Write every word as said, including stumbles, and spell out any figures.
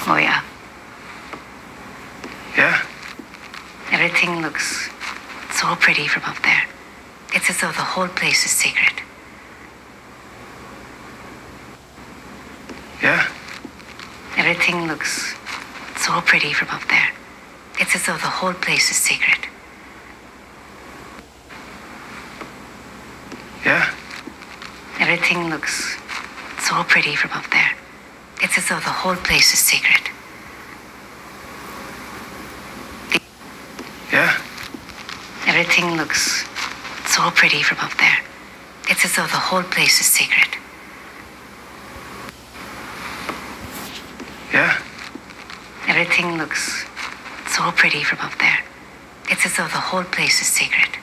Oh, yeah. Yeah? Everything looks so pretty from up there. It's as though the whole place is sacred. Yeah? Everything looks so pretty from up there. It's as though the whole place is sacred. Yeah? Everything looks so pretty from up there. It's as though the whole place is sacred. Yeah? Everything looks so pretty from up there. It's as though the whole place is sacred. Yeah? Everything looks so pretty from up there. It's as though the whole place is sacred.